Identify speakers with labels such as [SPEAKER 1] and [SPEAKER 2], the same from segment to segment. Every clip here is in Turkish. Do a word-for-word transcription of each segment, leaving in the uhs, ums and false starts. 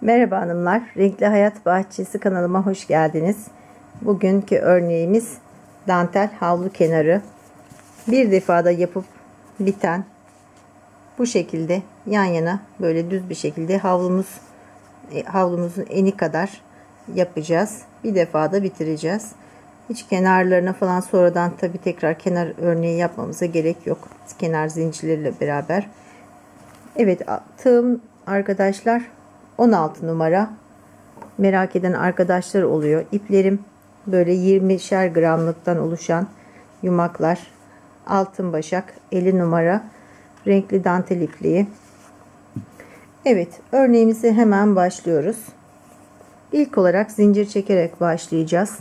[SPEAKER 1] Merhaba hanımlar, Renkli Hayat Bahçesi kanalıma hoş geldiniz. Bugünkü örneğimiz dantel havlu kenarı. Bir defada yapıp biten, bu şekilde yan yana böyle düz bir şekilde havlumuz havlumuzun eni kadar yapacağız. Bir defada bitireceğiz. Hiç kenarlarına falan sonradan tabi tekrar kenar örneği yapmamıza gerek yok. Kenar zincirleriyle beraber. Evet, tığım arkadaşlar on altı numara. Merak eden arkadaşlar oluyor. İplerim böyle yirmişer gramlıktan oluşan yumaklar. Altın başak elli numara renkli dantel ipliği. Evet, örneğimize hemen başlıyoruz. İlk olarak zincir çekerek başlayacağız.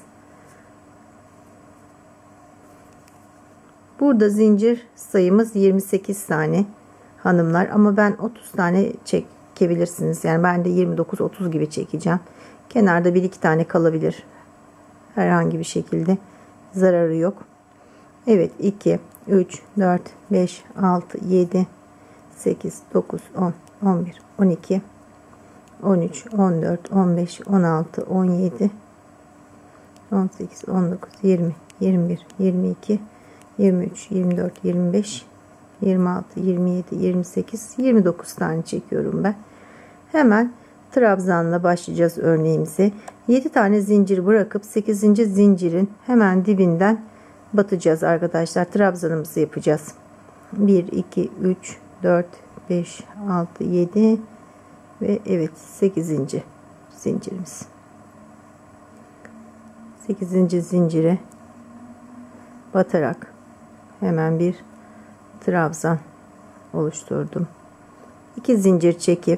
[SPEAKER 1] Burada zincir sayımız yirmi sekiz tane hanımlar, ama ben otuz tane çekebilirsiniz. Yani ben de yirmi dokuz otuz gibi çekeceğim. Kenarda bir iki tane kalabilir. Herhangi bir şekilde zararı yok. Evet, iki, üç, dört, beş, altı, yedi, sekiz, dokuz, on, on bir, on iki, on üç, on dört, on beş, on altı, on yedi, on sekiz, on dokuz, yirmi, yirmi bir, yirmi iki, yirmi üç, yirmi dört, yirmi beş, yirmi altı, yirmi yedi, yirmi sekiz, yirmi dokuz tane çekiyorum ben. Hemen trabzanla başlayacağız örneğimize. yedi tane zincir bırakıp sekizinci zincirin hemen dibinden batacağız arkadaşlar. Trabzanımızı yapacağız. bir, iki, üç, dört, beş, altı, yedi ve evet sekizinci zincirimiz. sekizinci zincire batarak hemen bir trabzan oluşturdum. iki zincir çekip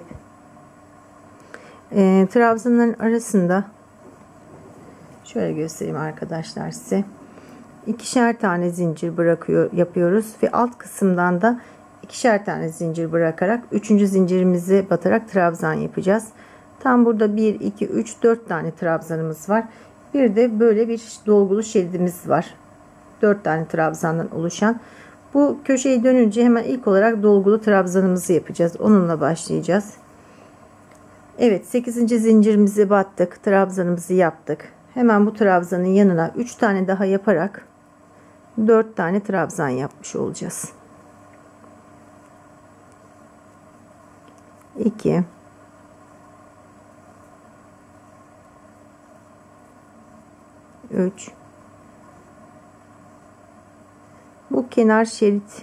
[SPEAKER 1] e, trabzanların arasında şöyle göstereyim arkadaşlar size. İkişer tane zincir bırakıyor yapıyoruz ve alt kısımdan da ikişer tane zincir bırakarak üçüncü zincirimizi batarak trabzan yapacağız. Tam burada bir, iki, üç, dört tane trabzanımız var. Bir de böyle bir dolgulu şeridimiz var. dört tane trabzandan oluşan. Bu köşeyi dönünce hemen ilk olarak dolgulu trabzanımızı yapacağız. Onunla başlayacağız. Evet, sekizinci zincirimizi battık. Trabzanımızı yaptık. Hemen bu trabzanın yanına üç tane daha yaparak dört tane trabzan yapmış olacağız. iki, üç. Bu kenar şerit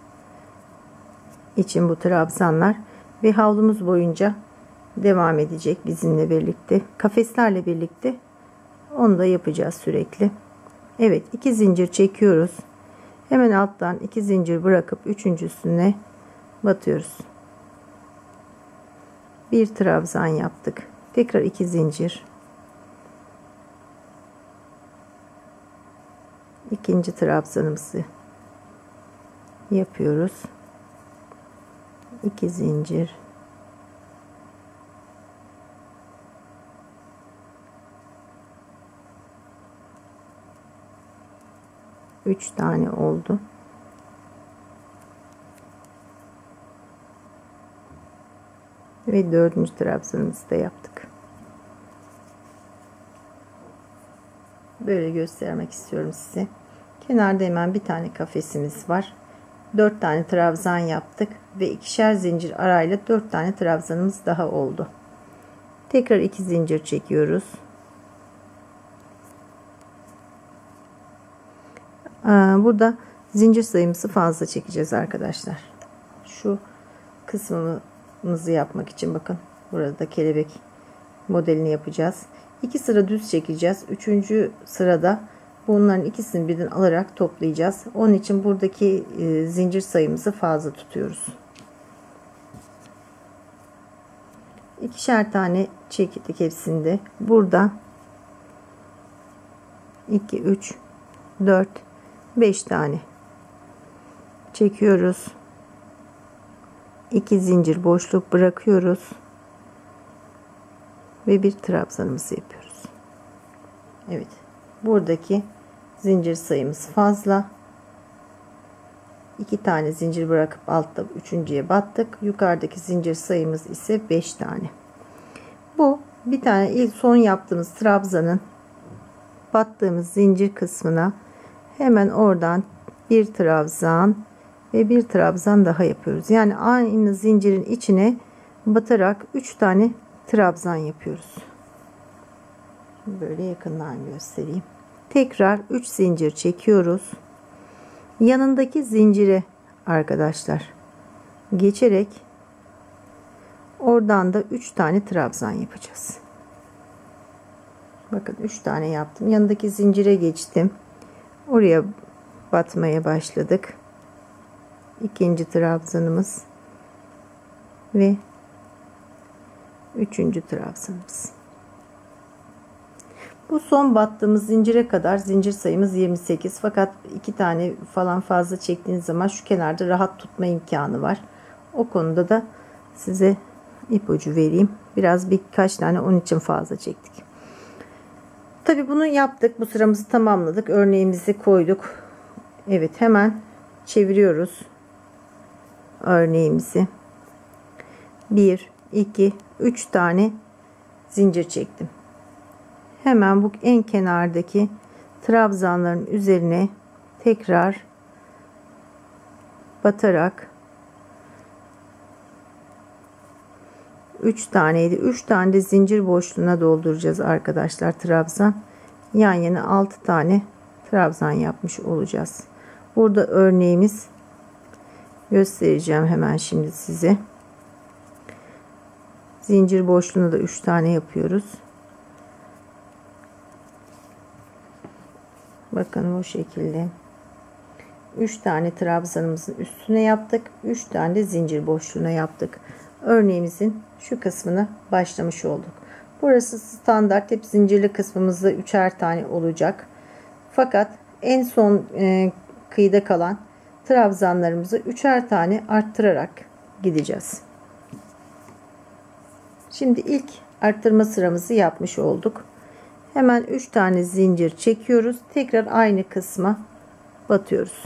[SPEAKER 1] için bu trabzanlar ve havlumuz boyunca devam edecek bizimle birlikte. Kafeslerle birlikte onu da yapacağız sürekli. Evet, iki zincir çekiyoruz. Hemen alttan iki zincir bırakıp üçüncüsüne batıyoruz. Bir trabzan yaptık. Tekrar iki zincir. İkinci trabzanımızı yapıyoruz. iki zincir. üç tane oldu. Ve dördüncü trabzanımızı da yaptık. Böyle göstermek istiyorum size. Kenarda hemen bir tane kafesimiz var. dört tane trabzan yaptık ve ikişer zincir arayla dört tane trabzanımız daha oldu. Tekrar iki zincir çekiyoruz. Burada zincir sayımızı fazla çekeceğiz arkadaşlar. Şu kısmımızı yapmak için bakın, burada kelebek modelini yapacağız. iki sıra düz çekeceğiz. Üçüncü sırada bunların ikisini birden alarak toplayacağız. Onun için buradaki e, zincir sayımızı fazla tutuyoruz. İkişer tane çektik hepsinde. Burada iki, üç, dört, beş tane çekiyoruz. iki zincir boşluk bırakıyoruz ve bir trabzanımızı yapıyoruz. Evet, buradaki zincir sayımız fazla. iki tane zincir bırakıp altta üçüncüye battık. Yukarıdaki zincir sayımız ise beş tane. Bu bir tane ilk son yaptığımız trabzanın battığımız zincir kısmına hemen oradan bir trabzan ve bir trabzan daha yapıyoruz. Yani aynı zincirin içine batarak üç tane trabzan yapıyoruz. Böyle yakından göstereyim. Tekrar üç zincir çekiyoruz. Yanındaki zincire arkadaşlar geçerek oradan da üç tane trabzan yapacağız. Bakın üç tane yaptım. Yanındaki zincire geçtim. Oraya batmaya başladık. İkinci trabzanımız ve üçüncü trabzanımız. Bu son battığımız zincire kadar zincir sayımız yirmi sekiz. Fakat iki tane falan fazla çektiğiniz zaman şu kenarda rahat tutma imkanı var. O konuda da size ipucu vereyim. Biraz birkaç tane onun için fazla çektik. Tabi bunu yaptık. Bu sıramızı tamamladık. Örneğimizi koyduk. Evet, hemen çeviriyoruz örneğimizi. bir, iki, üç tane zincir çektim. Hemen bu en kenardaki trabzanların üzerine tekrar batarak üç taneydi. üç tane de zincir boşluğuna dolduracağız arkadaşlar trabzan. Yan yana altı tane trabzan yapmış olacağız. Burada örneğimiz göstereceğim hemen şimdi size. Zincir boşluğuna da üç tane yapıyoruz. Bakın bu şekilde. üç tane trabzanımızın üstüne yaptık. üç tane de zincir boşluğuna yaptık. Örneğimizin şu kısmını başlamış olduk. Burası standart, hep zincirli kısmımızda üçer tane olacak. Fakat en son e, kıyıda kalan trabzanlarımızı üçer tane arttırarak gideceğiz. Şimdi ilk arttırma sıramızı yapmış olduk. Hemen üç tane zincir çekiyoruz. Tekrar aynı kısma batıyoruz.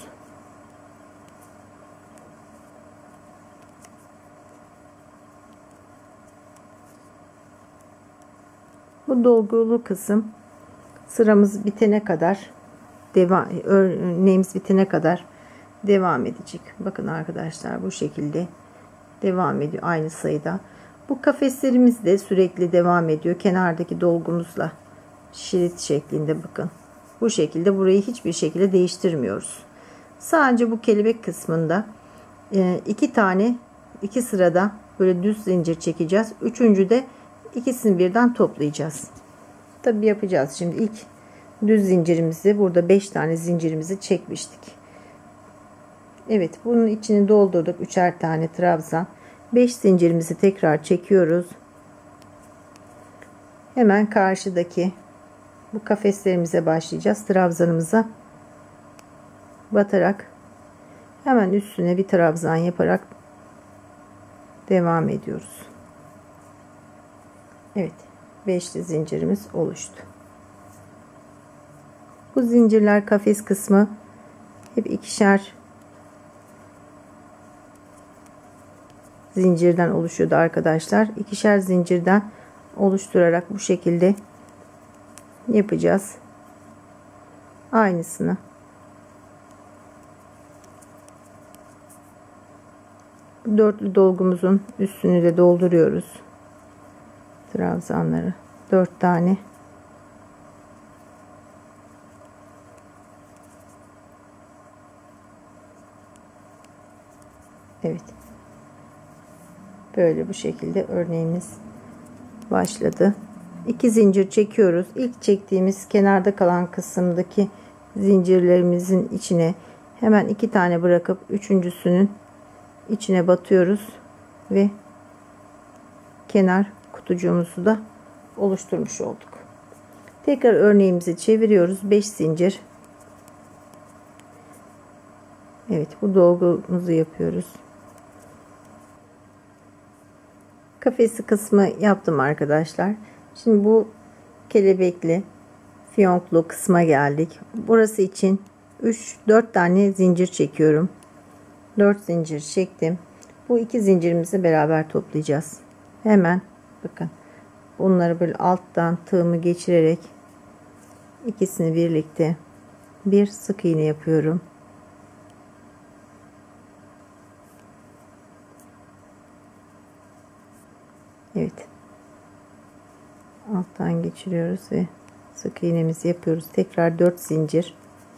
[SPEAKER 1] Bu dolgulu kısım sıramız bitene kadar devam, örneğimiz bitene kadar devam edecek. Bakın arkadaşlar, bu şekilde devam ediyor aynı sayıda. Bu kafeslerimiz de sürekli devam ediyor. Kenardaki dolgumuzla şerit şeklinde, bakın. Bu şekilde burayı hiçbir şekilde değiştirmiyoruz. Sadece bu kelebek kısmında iki tane iki sırada böyle düz zincir çekeceğiz. Üçüncü de ikisini birden toplayacağız. Tabi yapacağız. Şimdi ilk düz zincirimizi, burada beş tane zincirimizi çekmiştik. Evet, bunun içini doldurduk. Üçer tane trabzan. beş zincirimizi tekrar çekiyoruz. Hemen karşıdaki bu kafeslerimize başlayacağız. Trabzanımıza batarak hemen üstüne bir trabzan yaparak devam ediyoruz. Evet, beşli zincirimiz oluştu. Bu zincirler, kafes kısmı hep ikişer zincirden oluşuyordu arkadaşlar. İkişer zincirden oluşturarak bu şekilde yapacağız. Aynısını. Dörtlü dolgumuzun üstünü de dolduruyoruz. Trabzanları dört tane. Evet. Böyle bu şekilde örneğimiz başladı. İki zincir çekiyoruz. İlk çektiğimiz kenarda kalan kısımdaki zincirlerimizin içine hemen iki tane bırakıp üçüncüsünün içine batıyoruz ve kenar kutucuğumuzu da oluşturmuş olduk. Tekrar örneğimizi çeviriyoruz. beş zincir. Evet, bu dolgumuzu yapıyoruz. Kafesi kısmı yaptım arkadaşlar. Şimdi bu kelebekli fiyonklu kısma geldik. Burası için üç dört tane zincir çekiyorum. dört zincir çektim. Bu iki zincirimizi beraber toplayacağız. Hemen bakın. bunları böyle alttan tığımı geçirerek ikisini birlikte bir sık iğne yapıyorum. Evet. Alttan geçiriyoruz ve sık iğnemizi yapıyoruz. Tekrar dört zincir.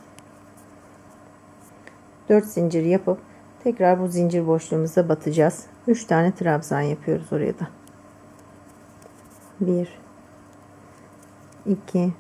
[SPEAKER 1] dört zincir yapıp tekrar bu zincir boşluğumuza batacağız. üç tane trabzan yapıyoruz oraya da. bir iki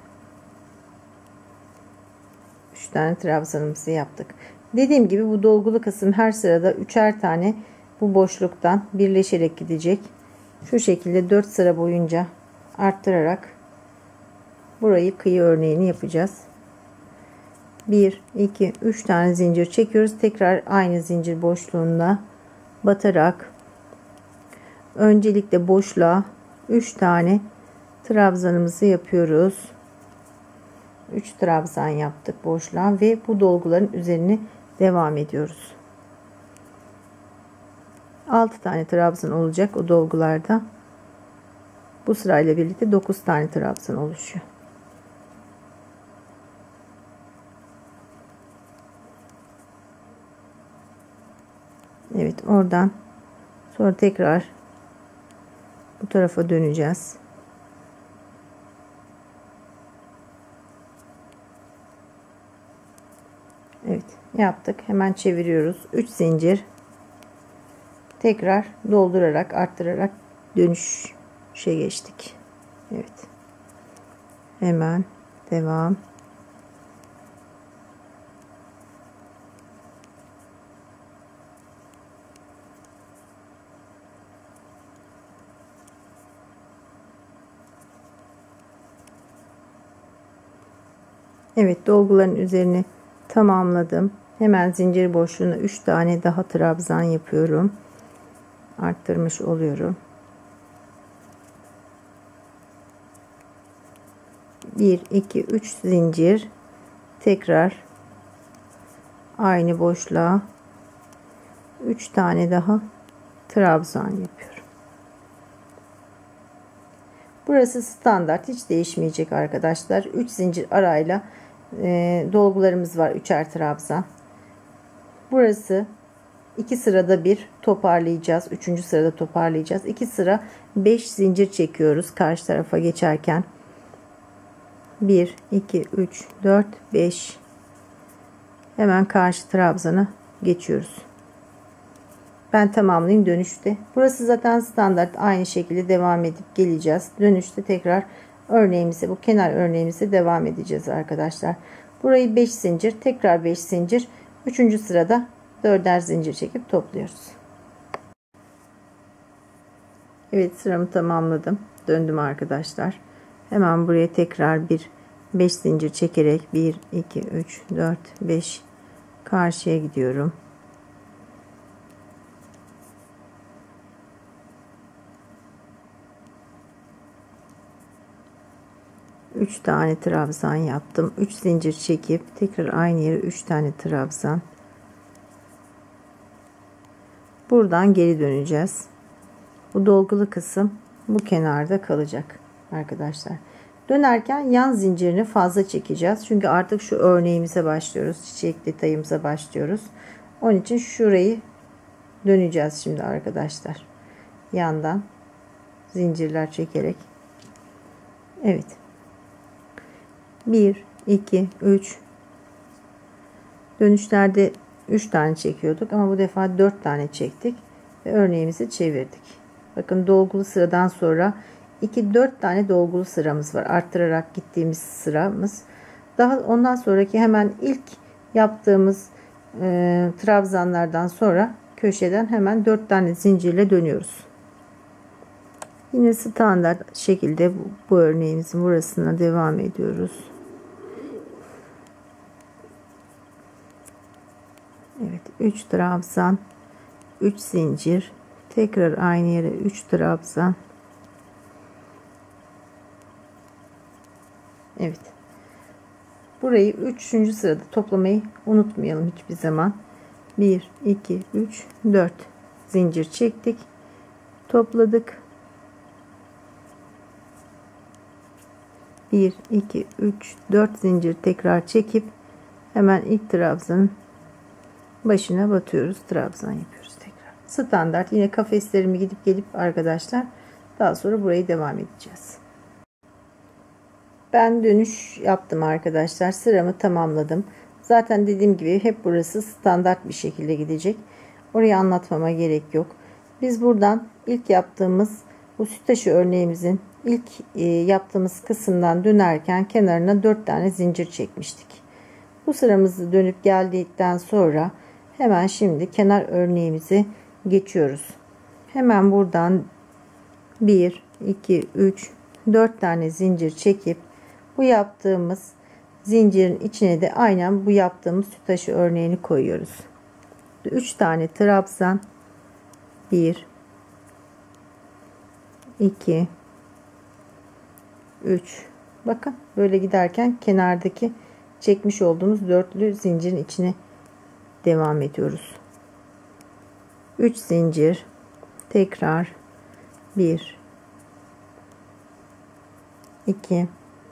[SPEAKER 1] üç tane trabzanımızı yaptık. Dediğim gibi bu dolgulu kısım her sırada üçer tane bu boşluktan birleşerek gidecek. Şu şekilde dört sıra boyunca arttırarak burayı kıyı örneğini yapacağız. bir iki üç tane zincir çekiyoruz. Tekrar aynı zincir boşluğunda batarak öncelikle boşluğa üç tane trabzanımızı yapıyoruz. üç trabzan yaptık boşluğa ve bu dolguların üzerine devam ediyoruz. altı tane trabzan olacak o dolgularda. Bu sırayla birlikte dokuz tane trabzan oluşuyor. Evet, oradan sonra tekrar bu tarafa döneceğiz. Evet, yaptık. Hemen çeviriyoruz. üç zincir tekrar doldurarak arttırarak dönüşe geçtik. Evet, hemen devam. Evet, dolguların üzerini tamamladım. Hemen zincir boşluğuna üç tane daha trabzan yapıyorum. Arttırmış oluyorum. bir iki üç zincir tekrar aynı boşluğa üç tane daha trabzan yapıyorum. Burası standart, hiç değişmeyecek arkadaşlar. üç zincir arayla e, dolgularımız var, üçer trabzan. Burası iki sırada bir toparlayacağız. üçüncü sırada toparlayacağız. iki sıra beş zincir çekiyoruz karşı tarafa geçerken. bir iki üç dört beş. Hemen karşı trabzana geçiyoruz. Ben tamamlayayım dönüşte. Burası zaten standart, aynı şekilde devam edip geleceğiz. Dönüşte tekrar örneğimize, bu kenar örneğimize devam edeceğiz arkadaşlar. Burayı beş zincir, tekrar beş zincir. üçüncü sırada dörder zincir çekip topluyoruz. Evet, sıramı tamamladım. Döndüm arkadaşlar. Hemen buraya tekrar bir beş zincir çekerek bir iki üç dört beş karşıya gidiyorum. üç tane trabzan yaptım. üç zincir çekip tekrar aynı yere üç tane trabzan. Buradan geri döneceğiz. Bu dolgulu kısım bu kenarda kalacak arkadaşlar. Dönerken yan zincirini fazla çekeceğiz. Çünkü artık şu örneğimize başlıyoruz. Çiçek detayımıza başlıyoruz. Onun için şurayı döneceğiz şimdi arkadaşlar. Yandan zincirler çekerek. Evet. bir iki üç. Dönüşlerde üç tane çekiyorduk ama bu defa dört tane çektik ve örneğimizi çevirdik. Bakın, dolgulu sıradan sonra iki dört tane dolgulu sıramız var. Arttırarak gittiğimiz sıramız. Daha ondan sonraki hemen ilk yaptığımız e, trabzanlardan sonra köşeden hemen dört tane zincirle dönüyoruz. Yine standart şekilde bu, bu örneğimizin burasına devam ediyoruz. Evet, üç trabzan, üç zincir, tekrar aynı yere üç trabzan. Evet. Burayı üçüncü sırada toplamayı unutmayalım hiçbir zaman. bir iki üç dört zincir çektik. Topladık. bir iki üç dört zincir tekrar çekip hemen ilk trabzanın başına batıyoruz, trabzan yapıyoruz tekrar. Standart yine kafeslerimi gidip gelip arkadaşlar, daha sonra burayı devam edeceğiz. Ben dönüş yaptım arkadaşlar, sıramı tamamladım. Zaten dediğim gibi hep burası standart bir şekilde gidecek, orayı anlatmama gerek yok. Biz buradan ilk yaptığımız bu süt taşı örneğimizin ilk yaptığımız kısımdan dönerken kenarına dört tane zincir çekmiştik. Bu sıramızı dönüp geldikten sonra hemen şimdi kenar örneğimizi geçiyoruz. Hemen buradan bir iki üç dört tane zincir çekip bu yaptığımız zincirin içine de aynen bu yaptığımız süt taşı örneğini koyuyoruz. üç tane trabzan, bir iki üç, bakın böyle giderken kenardaki çekmiş olduğumuz dörtlü zincirin içine devam ediyoruz. üç zincir tekrar, bir iki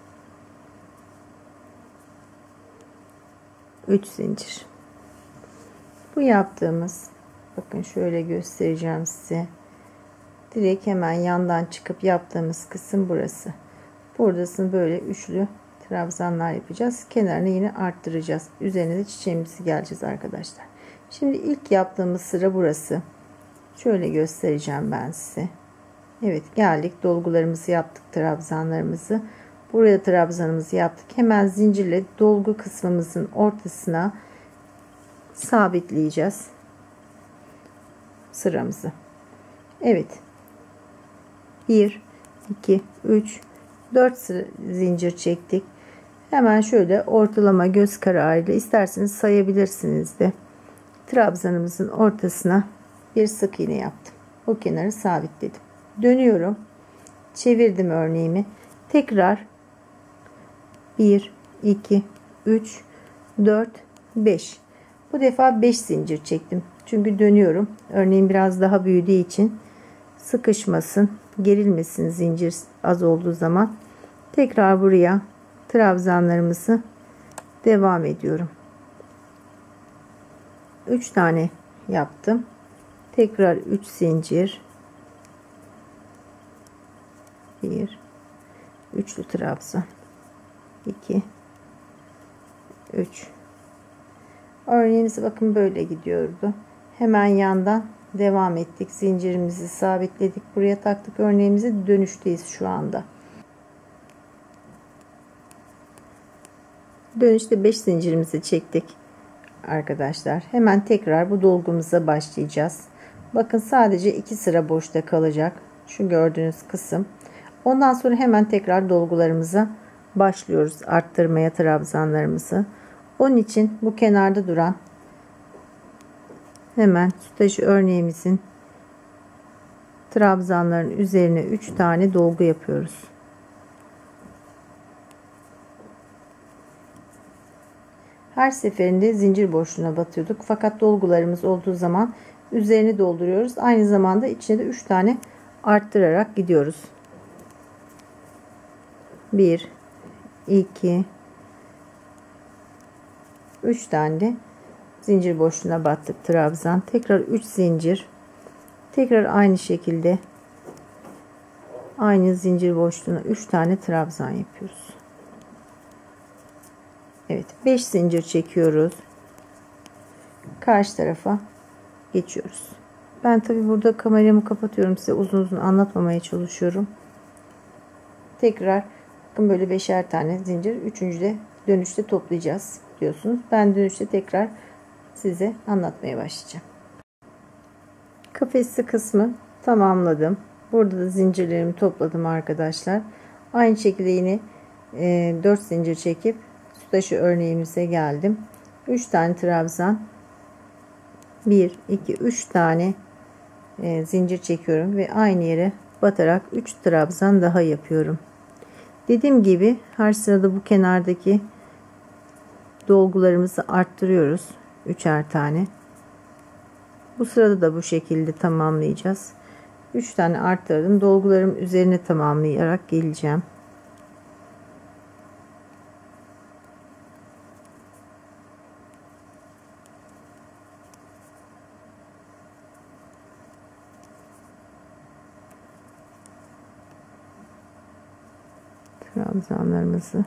[SPEAKER 1] üç zincir. Bu yaptığımız, bakın şöyle göstereceğim size, direkt hemen yandan çıkıp yaptığımız kısım burası. Buradasın böyle üçlü trabzanlar yapacağız. Kenarını yine arttıracağız. Üzerine de çiçeğimizi geleceğiz arkadaşlar. Şimdi ilk yaptığımız sıra burası. Şöyle göstereceğim ben size. Evet, geldik, dolgularımızı yaptık, trabzanlarımızı. Buraya trabzanımızı yaptık. Hemen zincirle dolgu kısmımızın ortasına sabitleyeceğiz sıramızı. Evet, bir iki üç dört zincir çektik. Hemen şöyle ortalama göz kararıyla isterseniz sayabilirsiniz de trabzanımızın ortasına bir sık iğne yaptım. O kenarı sabitledim. Dönüyorum. Çevirdim örneğimi. Tekrar bir iki üç dört beş. Bu defa beş zincir çektim. Çünkü dönüyorum. Örneğin biraz daha büyüdüğü için sıkışmasın, gerilmesin zincir az olduğu zaman. Tekrar buraya trabzanlarımızı devam ediyorum. üç tane yaptım. Tekrar üç zincir. bir üçlü trabzan. iki üç. Örneğimiz bakın böyle gidiyordu. Hemen yandan devam ettik. Zincirimizi sabitledik. Buraya taktık örneğimizi. Dönüşteyiz şu anda. Dönüşte beş zincirimizi çektik arkadaşlar. Hemen tekrar bu dolgumuza başlayacağız. Bakın sadece iki sıra boşta kalacak. Şu gördüğünüz kısım. Ondan sonra hemen tekrar dolgularımıza başlıyoruz. Arttırmaya trabzanlarımızı. Onun için bu kenarda duran hemen süt taşı örneğimizin trabzanların üzerine üç tane dolgu yapıyoruz. Her seferinde zincir boşluğuna batıyorduk. Fakat dolgularımız olduğu zaman üzerini dolduruyoruz. Aynı zamanda içine de üç tane arttırarak gidiyoruz. bir iki üç tane de zincir boşluğuna battık, trabzan. Tekrar üç zincir. Tekrar aynı şekilde aynı zincir boşluğuna üç tane trabzan yapıyoruz. Evet, beş zincir çekiyoruz. Karşı tarafa geçiyoruz. Ben tabi burada kameramı kapatıyorum, size uzun uzun anlatmamaya çalışıyorum. Tekrar bakın böyle beşer tane zincir, üçüncüde dönüşte toplayacağız diyorsunuz. Ben dönüşte tekrar size anlatmaya başlayacağım. Kafesli kısmı tamamladım. Burada da zincirlerimi topladım arkadaşlar. Aynı şekilde yine e, dört zincir çekip süt taşı örneğimize geldim. üç tane trabzan, bir iki üç tane e, zincir çekiyorum ve aynı yere batarak üç trabzan daha yapıyorum. Dediğim gibi her sırada bu kenardaki dolgularımızı arttırıyoruz. Üçer tane. Bu sırada da bu şekilde tamamlayacağız. üç tane arttırdım. Dolgularım üzerine tamamlayarak geleceğim. trabzanlarımızı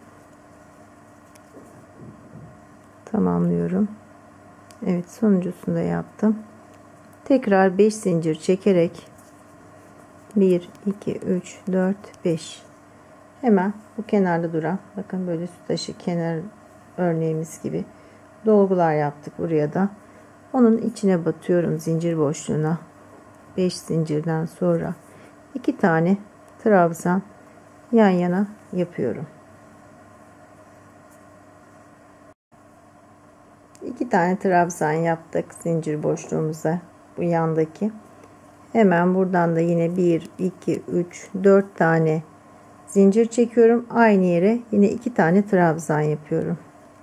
[SPEAKER 1] tamamlıyorum. Evet, sonuncusunu da yaptım. Tekrar beş zincir çekerek bir iki üç dört beş, hemen bu kenarda duran, bakın böyle süt taşı kenar örneğimiz gibi dolgular yaptık. Buraya da onun içine batıyorum, zincir boşluğuna. beş zincirden sonra iki tane trabzan yan yana yapıyorum. iki tane trabzan yaptık zincir boşluğumuza, bu yandaki. Hemen buradan da yine bir iki üç dört tane zincir çekiyorum. Aynı yere yine iki tane trabzan yapıyorum.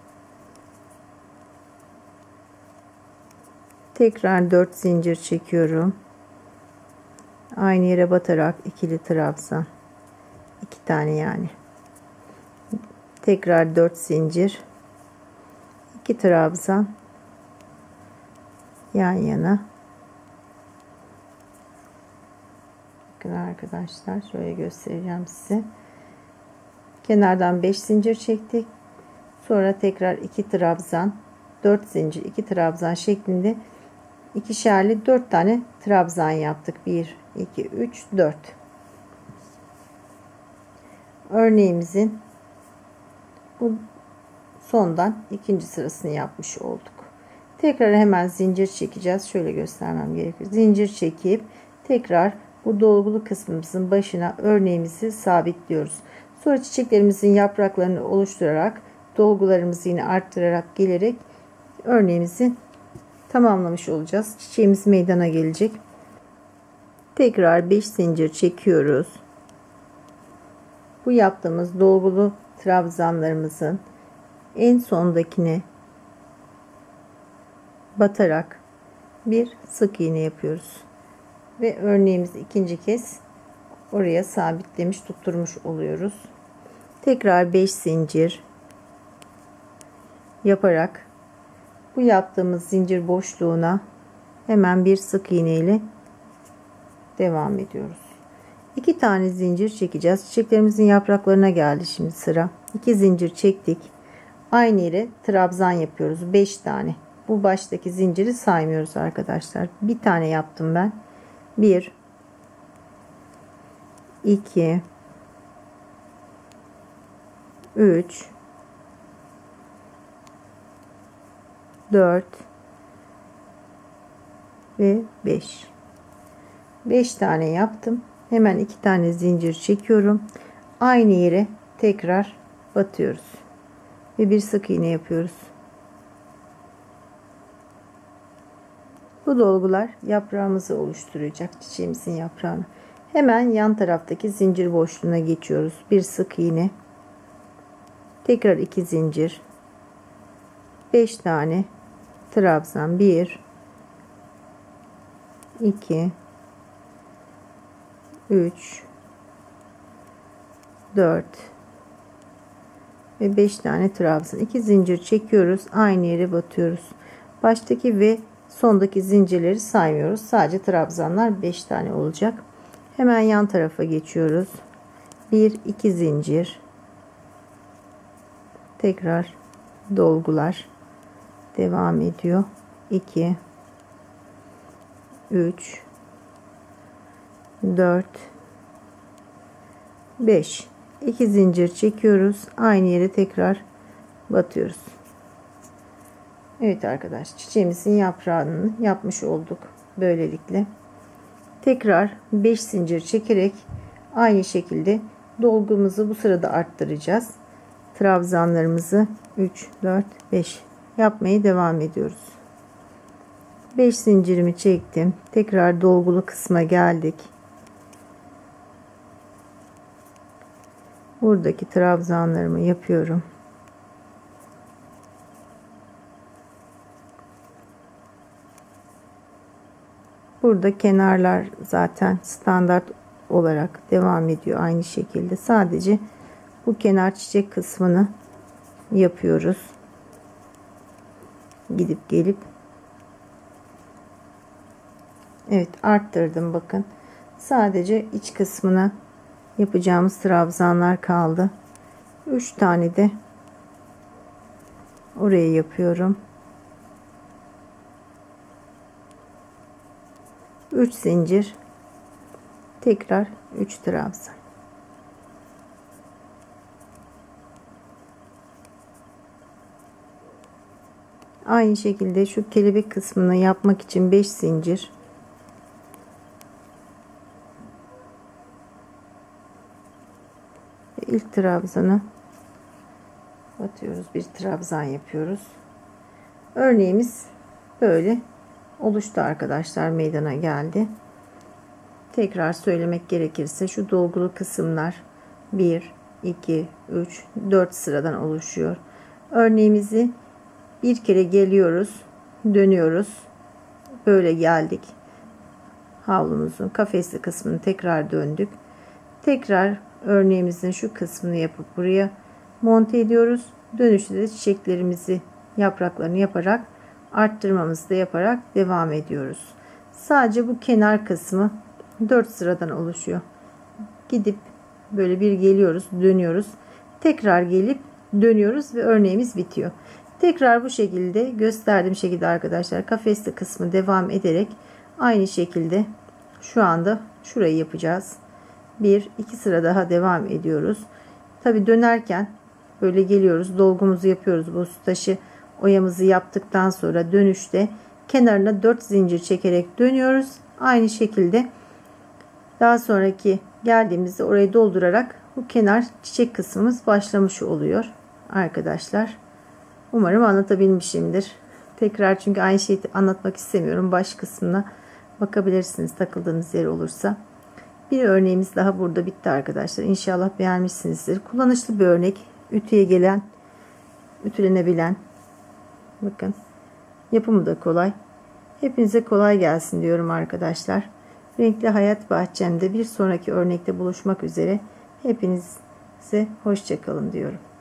[SPEAKER 1] Tekrar dört zincir çekiyorum. Aynı yere batarak ikili trabzan, iki tane yani. Tekrar dört zincir, iki trabzan yan yana. Bakın arkadaşlar, şöyle göstereceğim size. Kenardan beş zincir çektik. Sonra tekrar iki trabzan, dört zincir, iki trabzan şeklinde ikişerli dört tane trabzan yaptık. bir iki üç dört. Örneğimizin bu sondan ikinci sırasını yapmış olduk. Tekrar hemen zincir çekeceğiz. Şöyle göstermem gerekir. Zincir çekip tekrar bu dolgulu kısmımızın başına örneğimizi sabitliyoruz. Sonra çiçeklerimizin yapraklarını oluşturarak dolgularımızı yine arttırarak gelerek örneğimizi tamamlamış olacağız. Çiçeğimiz meydana gelecek. Tekrar beş zincir çekiyoruz. Bu yaptığımız dolgulu trabzanlarımızın en sondakine batarak bir sık iğne yapıyoruz ve örneğimizi ikinci kez oraya sabitlemiş, tutturmuş oluyoruz. Tekrar beş zincir yaparak bu yaptığımız zincir boşluğuna hemen bir sık iğne ile devam ediyoruz. iki tane zincir çekeceğiz. Çiçeklerimizin yapraklarına geldi şimdi sıra. iki zincir çektik. Aynı yere trabzan yapıyoruz. beş tane. Bu baştaki zinciri saymıyoruz arkadaşlar. Bir tane yaptım ben. bir iki üç dört ve beş. beş tane yaptım. Hemen iki tane zincir çekiyorum. Aynı yere tekrar batıyoruz ve bir sık iğne yapıyoruz. Bu dolgular yaprağımızı oluşturacak, çiçeğimizin yaprağını. Hemen yan taraftaki zincir boşluğuna geçiyoruz. Bir sık iğne, tekrar iki zincir, beş tane trabzan, bir iki üç dört ve beş tane trabzan, iki zincir çekiyoruz, aynı yere batıyoruz. Baştaki ve sondaki zincirleri saymıyoruz. Sadece trabzanlar beş tane olacak. Hemen yan tarafa geçiyoruz. bir iki zincir, tekrar dolgular devam ediyor. iki üç dört beş, iki zincir çekiyoruz, aynı yere tekrar batıyoruz. Evet arkadaşlar, çiçeğimizin yaprağını yapmış olduk böylelikle. Tekrar beş zincir çekerek aynı şekilde dolgumuzu bu sırada arttıracağız. Trabzanlarımızı üç dört beş yapmaya devam ediyoruz. beş zincirimi çektim. Tekrar dolgulu kısma geldik. Buradaki trabzanlarımı yapıyorum. Burada kenarlar zaten standart olarak devam ediyor aynı şekilde. Sadece bu kenar çiçek kısmını yapıyoruz. Gidip gelip. Evet, arttırdım bakın. Sadece iç kısmına yapacağımız trabzanlar kaldı. üç tane de oraya yapıyorum. üç zincir, tekrar üç trabzan. Aynı şekilde şu kelebek kısmını yapmak için beş zincir, ilk trabzanı batıyoruz, bir trabzan yapıyoruz. Örneğimiz böyle oluştu arkadaşlar, meydana geldi. Tekrar söylemek gerekirse şu dolgulu kısımlar bir iki üç dört sıradan oluşuyor. Örneğimizi bir kere geliyoruz, dönüyoruz, böyle geldik, havlumuzun kafesli kısmını tekrar döndük, tekrar örneğimizin şu kısmını yapıp buraya monte ediyoruz. Dönüşte de çiçeklerimizi, yapraklarını yaparak, arttırmamızı da yaparak devam ediyoruz. Sadece bu kenar kısmı dört sıradan oluşuyor. Gidip böyle bir geliyoruz, dönüyoruz, tekrar gelip dönüyoruz ve örneğimiz bitiyor. Tekrar bu şekilde gösterdiğim şekilde arkadaşlar kafesli kısmı devam ederek aynı şekilde şu anda şurayı yapacağız. bir iki sıra daha devam ediyoruz. Tabi dönerken böyle geliyoruz, dolgumuzu yapıyoruz. Bu taşı oyamızı yaptıktan sonra dönüşte kenarına dört zincir çekerek dönüyoruz. Aynı şekilde daha sonraki geldiğimizde orayı doldurarak bu kenar çiçek kısmımız başlamış oluyor arkadaşlar. Umarım anlatabilmişimdir. Tekrar, çünkü aynı şeyi anlatmak istemiyorum. Baş kısmına bakabilirsiniz takıldığınız yer olursa. Bir örneğimiz daha burada bitti arkadaşlar. İnşallah beğenmişsinizdir. Kullanışlı bir örnek. Ütüye gelen, ütülenebilen. Bakın, yapımı da kolay. Hepinize kolay gelsin diyorum arkadaşlar. Renkli Hayat Bahçem'de bir sonraki örnekte buluşmak üzere. Hepinize hoşça kalın diyorum.